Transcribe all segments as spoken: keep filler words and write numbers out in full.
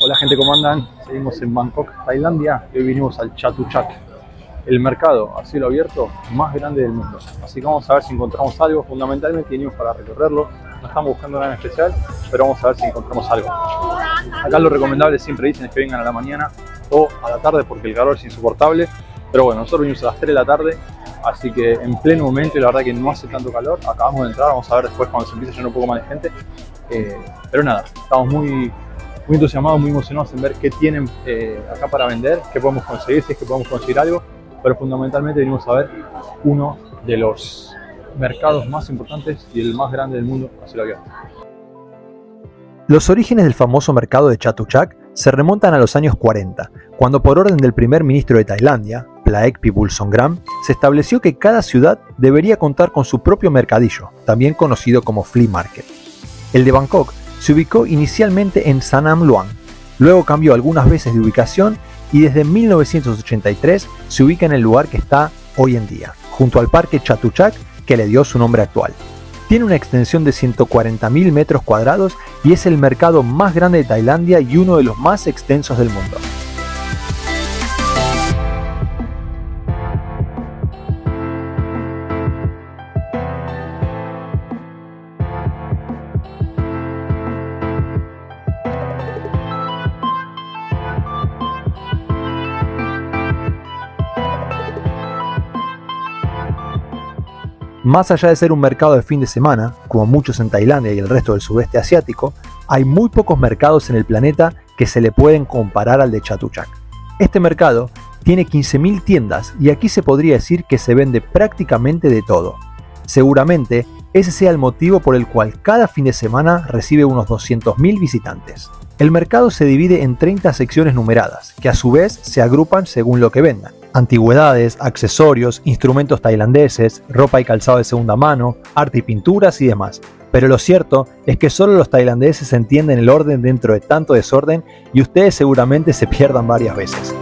Hola gente, ¿cómo andan? Seguimos en Bangkok, Tailandia, y hoy vinimos al Chatuchak, el mercado a cielo abierto más grande del mundo. Así que vamos a ver si encontramos algo. Fundamentalmente vinimos para recorrerlo, no estamos buscando nada en especial, pero vamos a ver si encontramos algo. Acá lo recomendable, siempre dicen, es que vengan a la mañana o a la tarde porque el calor es insoportable. Pero bueno, nosotros vinimos a las tres de la tarde, así que en pleno momento, y la verdad que no hace tanto calor. Acabamos de entrar, vamos a ver después cuando se empiece a llenar un poco más de gente. Eh, pero nada, estamos muy... muy entusiasmados, muy emocionados en ver qué tienen eh, acá para vender, qué podemos conseguir, si es que podemos conseguir algo, pero fundamentalmente venimos a ver uno de los mercados más importantes y el más grande del mundo a cielo abierto. Los orígenes del famoso mercado de Chatuchak se remontan a los años cuarenta, cuando por orden del primer ministro de Tailandia, Plaek Pibulsonggram, se estableció que cada ciudad debería contar con su propio mercadillo, también conocido como flea market. El de Bangkok se ubicó inicialmente en Sanam Luang, luego cambió algunas veces de ubicación y desde mil novecientos ochenta y tres se ubica en el lugar que está hoy en día, junto al parque Chatuchak que le dio su nombre actual. Tiene una extensión de ciento cuarenta mil metros cuadrados y es el mercado más grande de Tailandia y uno de los más extensos del mundo. Más allá de ser un mercado de fin de semana, como muchos en Tailandia y el resto del sudeste asiático, hay muy pocos mercados en el planeta que se le pueden comparar al de Chatuchak. Este mercado tiene quince mil tiendas y aquí se podría decir que se vende prácticamente de todo. Seguramente ese sea el motivo por el cual cada fin de semana recibe unos doscientos mil visitantes. El mercado se divide en treinta secciones numeradas, que a su vez se agrupan según lo que vendan. Antigüedades, accesorios, instrumentos tailandeses, ropa y calzado de segunda mano, arte y pinturas y demás. Pero lo cierto es que solo los tailandeses entienden el orden dentro de tanto desorden y ustedes seguramente se pierdan varias veces.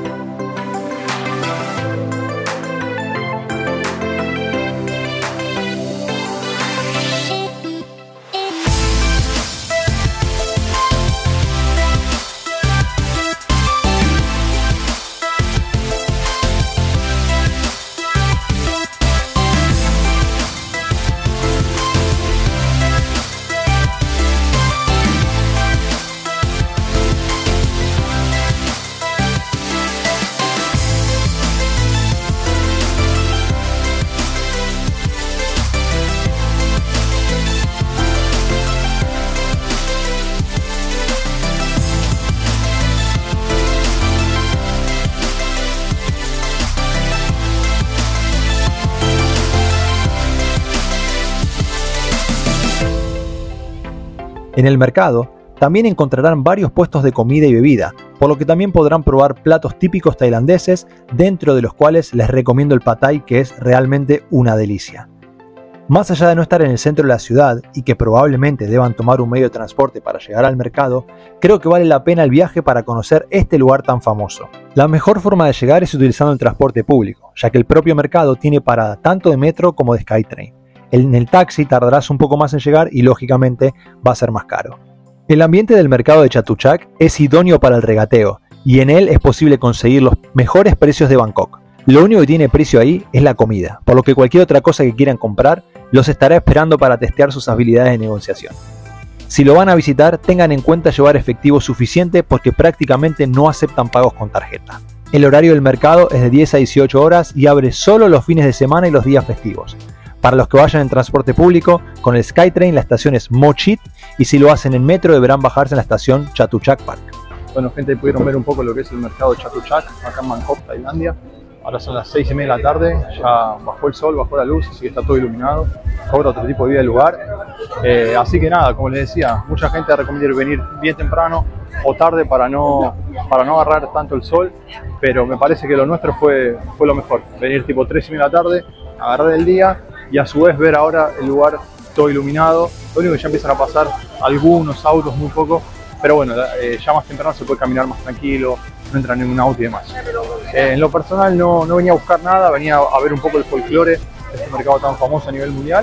En el mercado también encontrarán varios puestos de comida y bebida, por lo que también podrán probar platos típicos tailandeses, dentro de los cuales les recomiendo el pad thai, que es realmente una delicia. Más allá de no estar en el centro de la ciudad y que probablemente deban tomar un medio de transporte para llegar al mercado, creo que vale la pena el viaje para conocer este lugar tan famoso. La mejor forma de llegar es utilizando el transporte público, ya que el propio mercado tiene parada tanto de metro como de Skytrain. En el taxi tardarás un poco más en llegar y lógicamente va a ser más caro. El ambiente del mercado de Chatuchak es idóneo para el regateo y en él es posible conseguir los mejores precios de Bangkok. Lo único que tiene precio ahí es la comida, por lo que cualquier otra cosa que quieran comprar los estará esperando para testear sus habilidades de negociación. Si lo van a visitar, tengan en cuenta llevar efectivo suficiente porque prácticamente no aceptan pagos con tarjeta. El horario del mercado es de diez a dieciocho horas y abre solo los fines de semana y los días festivos. Para los que vayan en transporte público, con el Skytrain la estación es Mochit y si lo hacen en metro deberán bajarse en la estación Chatuchak Park. Bueno gente, pudieron ver un poco lo que es el mercado de Chatuchak acá en Bangkok, Tailandia. Ahora son las seis y media de la tarde, ya bajó el sol, bajó la luz, así que está todo iluminado, cobra otro tipo de vida el lugar. Eh, así que nada, como les decía, mucha gente recomienda venir bien temprano o tarde para no, para no agarrar tanto el sol, pero me parece que lo nuestro fue, fue lo mejor, venir tipo tres y media de la tarde, agarrar el día y a su vez ver ahora el lugar todo iluminado. Lo único que ya empiezan a pasar algunos autos, muy pocos, pero bueno, eh, ya más temprano se puede caminar más tranquilo, no entra ningún auto y demás. Eh, en lo personal no, no venía a buscar nada, venía a ver un poco el folclore de este mercado tan famoso a nivel mundial.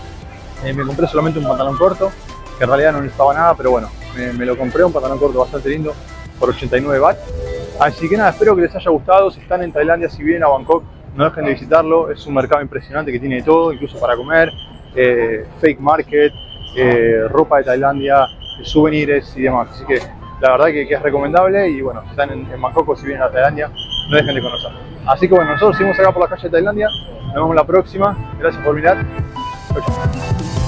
Eh, me compré solamente un pantalón corto, que en realidad no necesitaba nada, pero bueno, me, me lo compré, un pantalón corto bastante lindo, por ochenta y nueve baht. Así que nada, espero que les haya gustado. Si están en Tailandia, si vienen a Bangkok, no dejen de visitarlo. Es un mercado impresionante que tiene de todo, incluso para comer, eh, fake market, eh, ropa de Tailandia, souvenirs y demás. Así que la verdad que, que es recomendable. Y bueno, si están en, en Bangkok o si vienen a Tailandia, no dejen de conocerlo. Así que bueno, nosotros seguimos acá por la calle de Tailandia. Nos vemos la próxima. Gracias por mirar. Chau, chau.